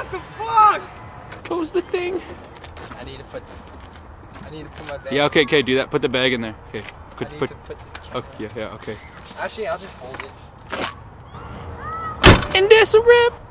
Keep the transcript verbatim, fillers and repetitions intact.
What the fuck? Close the thing. I need to put. I need to put my bag. Yeah. Okay. Okay. Do that. Put the bag in there. Okay. Put. I need put to put the oh, yeah. Yeah. Okay. Actually, I'll just hold it. And that's a wrap.